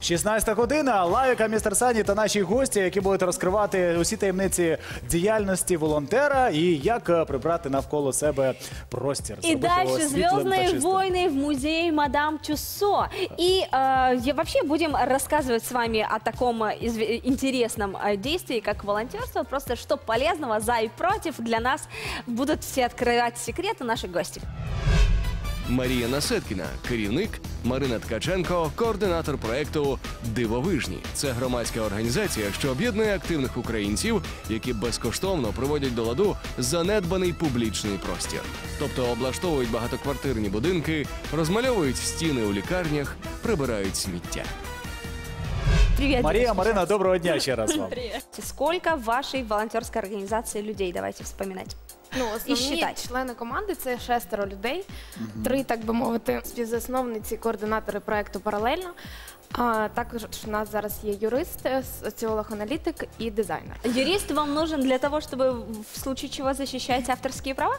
16 година. Лавіка, містер Сані та наші гості, які будуть розкривати усі таємниці діяльності волонтера і як прибрати навколо себе простір. И дальше «Звездные войны» в музее Мадам Тюссо. И вообще будем рассказывать с вами о таком интересном действии, как волонтерство. Просто что полезного, за и против, для нас будут все открывать секреты наши гости. Марія Насеткіна – керівник, Марина Ткаченко – координатор проєкту «Дивовижні». Це громадська організація, що об'єднує активних українців, які безкоштовно приводять до ладу занедбаний публічний простір. Тобто облаштовують багатоквартирні будинки, розмальовують стіни у лікарнях, прибирають сміття. Привет, Мария, Марина, доброго дня еще раз вам. Привет. Сколько в вашей волонтерской организации людей? Давайте вспоминать. Ну, І основні считать. члени команди – це 6 людей, 3, так би мовити, співзасновниці, координатори проєкту «Паралельно». А також у нас зараз є юрист, соціолог-аналітик і дизайнер. Юрист вам нужен для того, чтобы в случае чего защищать авторские права?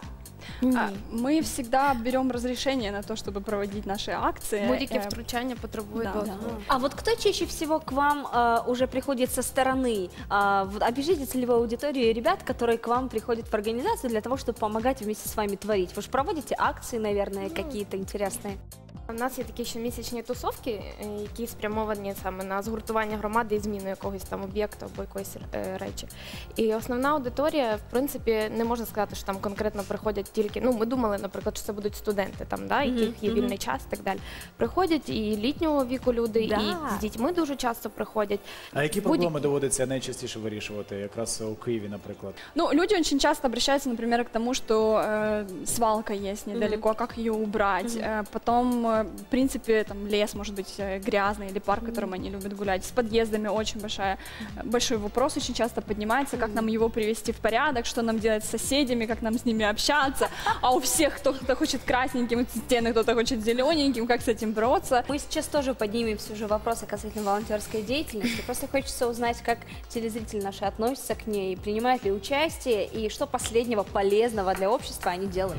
Мы всегда берем разрешение на то, чтобы проводить наши акции. Будь-яке втручання потребує дозволу. А вот кто чаще всего к вам уже приходит со стороны? Обижите целевую аудиторию ребят, которые к вам приходят в организацию для того, чтобы помогать вместе с вами творить? Вы же проводите акции, наверное, какие-то интересные? У нас є такі щомісячні тусовки, які спрямовані саме на згуртування громади і зміну якогось там об'єкту або якоїсь речі. І основна аудиторія, в принципі, не можна сказати, що там конкретно приходять тільки, ну, ми думали, наприклад, що це будуть студенти, там, да, яких є вільний час і так далі. Приходять і літнього віку люди, і з дітьми дуже часто приходять. А які проблеми доводиться найчастіше вирішувати, якраз у Києві, наприклад? Ну, люди очень часто обращаются, например, к тому, что свалка есть недалеко, как ее убрать. Потом, в принципе, там лес может быть грязный или парк, в котором они любят гулять. С подъездами очень большой вопрос очень часто поднимается, как нам его привести в порядок, что нам делать с соседями, как нам с ними общаться. А у всех кто-то хочет красненьким стены, кто-то хочет зелененьким, как с этим бороться. Мы сейчас тоже поднимем все же вопросы касательно волонтерской деятельности. Просто хочется узнать, как телезрители наши относятся к ней, принимают ли участие и что последнего полезного для общества они делали.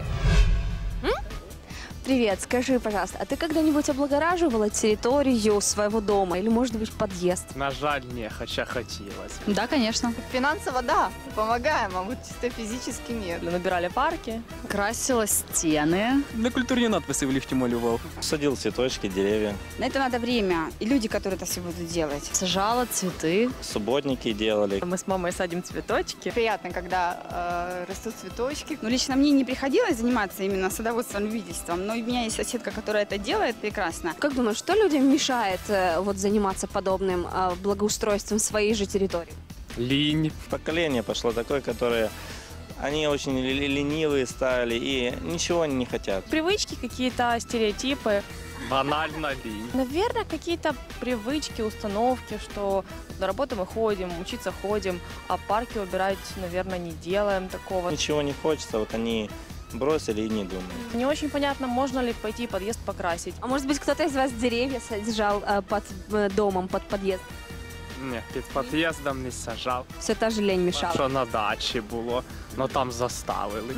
Привет, скажи, пожалуйста, а ты когда-нибудь облагораживала территорию своего дома или, может быть, подъезд? На жаль, не, хотя хотелось. Да, конечно. Финансово, да, помогаем, а вот чисто физически нет. Набирали парки. Красила стены. На культурні надписи в ліфті малював. Садил цветочки, деревья. На это надо время и люди, которые это все будут делать. Сажала цветы. Субботники делали. Мы с мамой садим цветочки. Приятно, когда растут цветочки. Но лично мне не приходилось заниматься именно садоводством, любительством, но у меня есть соседка, которая это делает прекрасно. Как думаешь, что людям мешает вот заниматься подобным благоустройством своей же территории? Лінь. Поколение пошло такое, которое... Они очень ленивые стали и ничего они не хотят. Привычки, какие-то стереотипы. Банально лінь. Наверное, какие-то привычки, установки, что на работу мы ходим, учиться ходим, а парки убирать, наверное, не делаем такого. Ничего не хочется, вот они бросили и не думают. Не очень понятно, можно ли пойти подъезд покрасить. А может быть, кто-то из вас деревья сажал под домом, под подъезд? Ні, під під'їздом не сажав. Все та же лень мешала. Що на дачі було, но там заставили.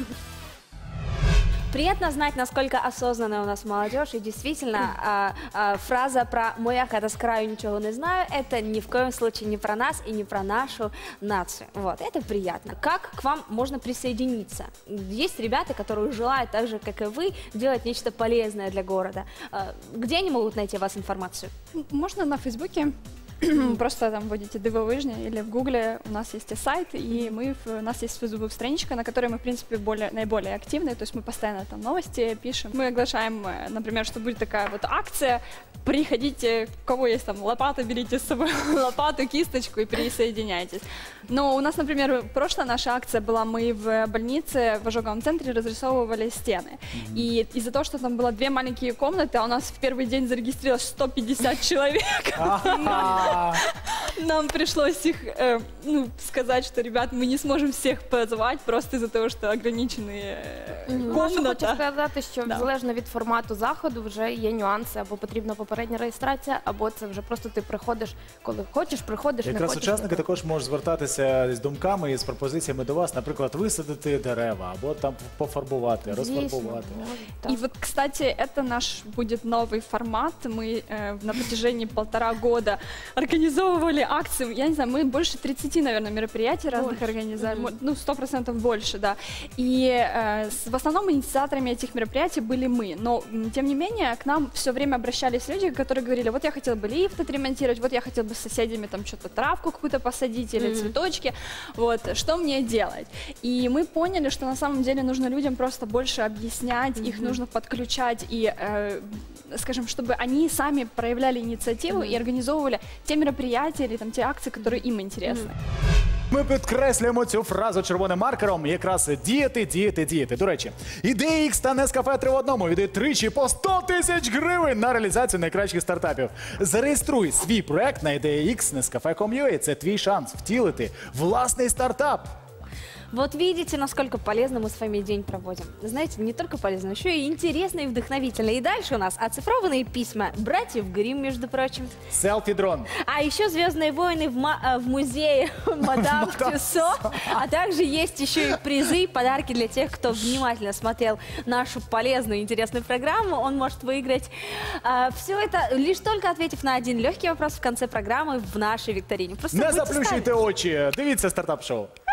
Приятно знать, насколько осознанная у нас молодежь. И действительно, фраза про «моя хата с краю ничего не знаю» — это ни в коем случае не про нас и не про нашу нацию. Вот, это приятно. Как к вам можно присоединиться? Есть ребята, которые желают так же, как и вы, делать нечто полезное для города. Где они могут найти у вас информацию? Можно на Фейсбуке. Просто там вводите «Дивовижні» или в Гугле, у нас есть и сайт, и у нас есть фейсбук-страничка, на которой мы, в принципе, наиболее активны, то есть мы постоянно там новости пишем. Мы оглашаем, например, что будет такая вот акция, приходите, у кого есть там лопата, берите с собой лопату, кисточку и присоединяйтесь. Но у нас, например, прошлая наша акция была, мы в больнице, в ожоговом центре разрисовывали стены. И из-за того, что там было 2 маленькие комнаты, а у нас в первый день зарегистрировалось 150 человек. нам пришлось их сказать, что, ребят, мы не сможем всех позвать просто из-за того, что ограниченные Хочу комната. сказати, що Да. залежно від формату заходу вже є нюанси, або потрібна попередня реєстрація, або це вже просто ти приходиш, коли хочеш, приходиш, не Якраз хочеш. учасники також можуть звертатися з думками і з пропозиціями до вас, наприклад, висадити дерева або там пофарбувати, розфарбувати. И вот, кстати, это наш будет новый формат. Мы на протяжении 1,5 года организовывали акции. Я не знаю, мы больше 30, наверное, мероприятий разных организовали. Ну, 100% больше, да. И в основном инициаторами этих мероприятий были мы. Но, тем не менее, к нам все время обращались люди, которые говорили, вот я хотел бы лифт отремонтировать, вот я хотел бы с соседями там что-то травку какую-то посадить или цветочки. Вот, что мне делать? И мы поняли, что на самом деле нужно людям просто больше объяснять, их нужно подключать и, скажем, чтобы они сами проявляли инициативу и организовывали те мероприятия или там те акции, которые им интересны. Ми підкреслюємо цю фразу червоним маркером. Якраз діяти, діяти, діяти. До речі, ідея X та Нескафе 3 в 1 віддають тричі по 100 тисяч гривень на реалізацію найкращих стартапів. Зареєструй свій проект на ідея X Nescafe.com.ua. Це твій шанс втілити власний стартап. Вот видите, насколько полезно мы с вами день проводим. Знаете, не только полезно, еще и интересно и вдохновительно. И дальше у нас оцифрованные письма братьев Гримм, между прочим. Селфі-дрон. А еще «Звездные войны» в музее Мадам Тюссо. А также есть еще и призы, подарки для тех, кто внимательно смотрел нашу полезную и интересную программу. Он может выиграть все это, лишь только ответив на один легкий вопрос в конце программы в нашей викторине. Просто Не будьте с нами. заплющуйте очі. Дивіться стартап-шоу.